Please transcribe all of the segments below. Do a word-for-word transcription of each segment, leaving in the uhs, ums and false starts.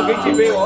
有幾錢俾我？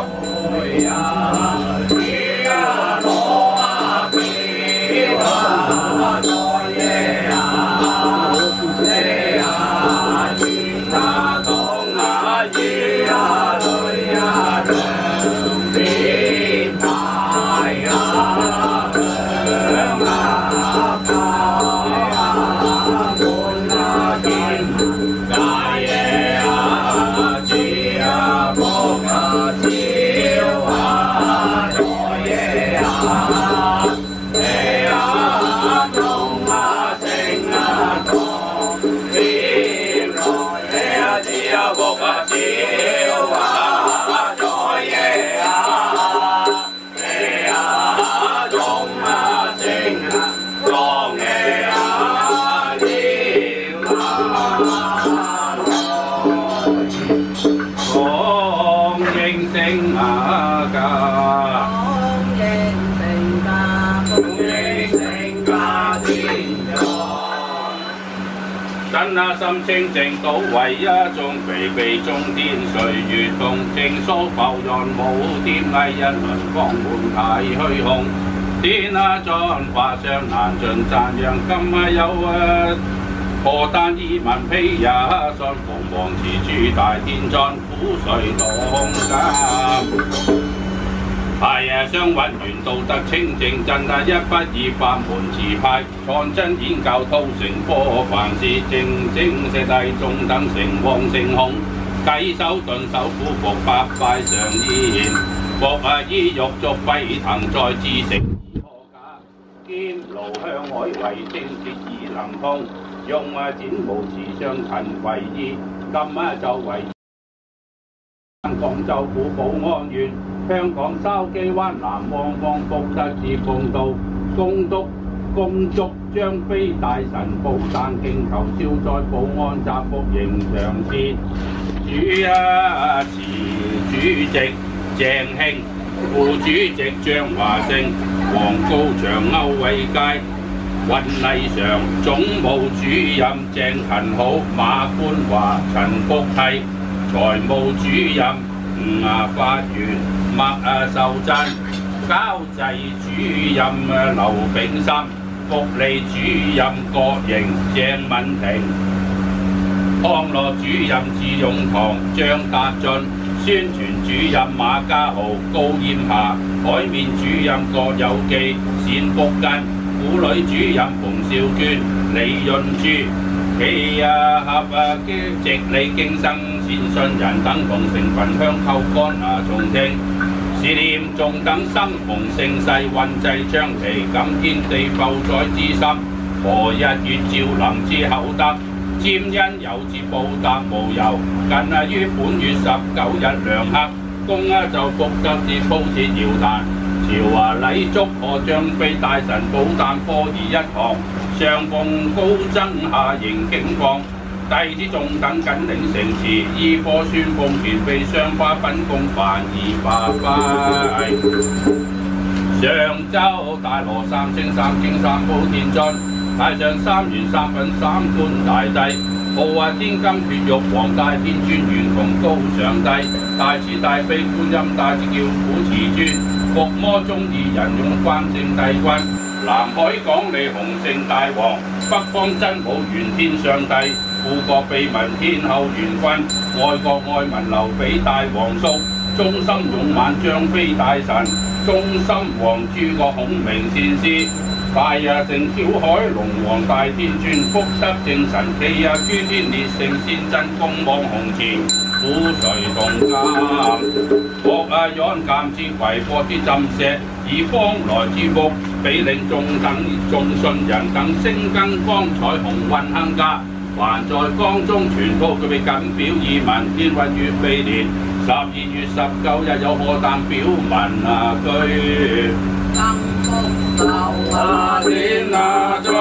真啊，心清靜到唯一種疲憊中天歲月動，正所浮雲無點藝一輪光滿太虛空。天啊，進化上難盡讚揚，今啊有啊何但以文披也，信鳳凰持主大天尊，苦水當家。係啊，雙運元道德清淨真啊，一不二法門持派，創真演教滔成波，凡事正正四諦中等成旺成空，計手頓手苦服百拜上焉，服啊衣欲足沸騰再自成而何假，兼爐向海為清澈以能通，用啊剪毛持相勤為義，今啊就為廣州府寶安縣。香港筲箕灣南旺旺福德至鳳道，恭督恭祝張飛大神寶誕敬求消災保安習福迎常善，主啊持主席鄭興，副主席張華勝，黃高祥歐偉佳，運禮常總務主任鄭勤好，馬官華陳福替，財務主任吳亞法源。麥啊秀珍，交際主任啊劉炳森，福利主任郭瑩鄭敏婷，康樂主任智勇堂張達俊，宣傳主任馬家豪高燕霞，海面主任郭有記冼福根，婦女主任馮兆娟李潤珠，企啊合啊直理經生善信人等同成群香扣干啊重聽。是念眾等生逢盛世，運際將期，感天地浮載之心。何日月照能之厚德，沾因有之報答無由。近啊於本月十九日良刻，公啊就福德之鋪設搖壇，朝華禮祝賀張飛大神寶誕科儀一堂，上奉高僧下迎景況。弟子眾等緊領承詞，依科宣奉前備雙花分供凡兒拜拜。上周大羅三星三經三寶天尊，太上三元三品三官大帝，號啊天金血玉皇大天尊，願同高上帝，大慈大悲觀音大智叫苦慈尊，伏魔中二人勇關聖帝君，南海廣利洪聖大王，北方真武元天上帝。富國秘聞天后元君，愛國愛民劉備大皇叔，忠心勇猛張飛大神，忠心王諸國孔明善師，大啊成跳海龍王大天尊，福德正神記啊諸天烈聖先真公望紅前，苦垂同監，國啊遠鑑之為國之浸石，以方來之福，比令眾等眾信人等星更光彩虹運亨家。還在江中傳報佢哋謹表意文，天運月飛年十二月十九日有賀誕表文啊居。增福壽啊天啊尊，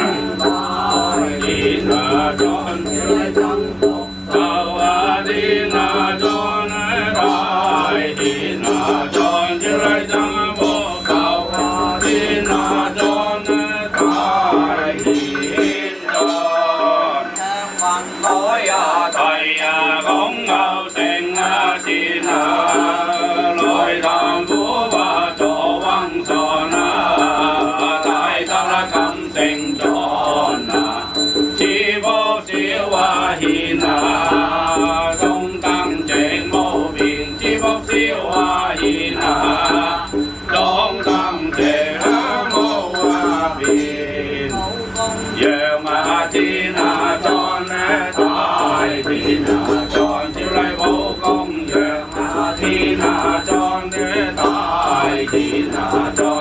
天啊尊，增福壽啊天啊尊，大天啊尊，要嚟增福壽啊天啊尊，大天尊。海啊，提啊，港澳城啊，前啊。 天下壯咧，大天下壯，照例武功揚啊，天下壯咧，大天下壯。